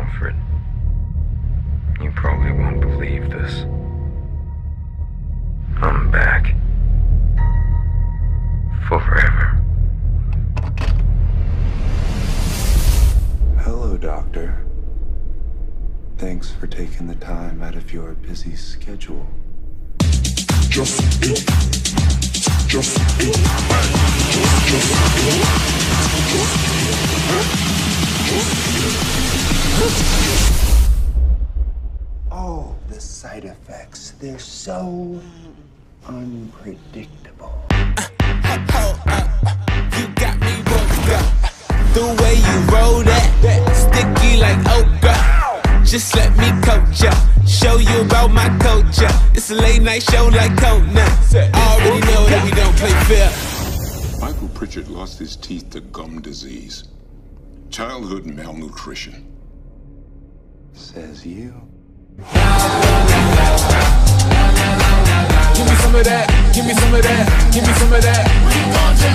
Alfred, you probably won't believe this. I'm back. Forever. Hello, Doctor. Thanks for taking the time out of your busy schedule. Just it. Just it. Oh, the side effects. They're so unpredictable. You got me woke up. The way you roll that, sticky like okra. Just let me coach ya, show you about my culture. It's a late night show like Conan. Already know that we don't play fair. Michael Pritchard lost his teeth to gum disease. Childhood malnutrition. Says you. Give me some of that, give me some of that, give me some of that.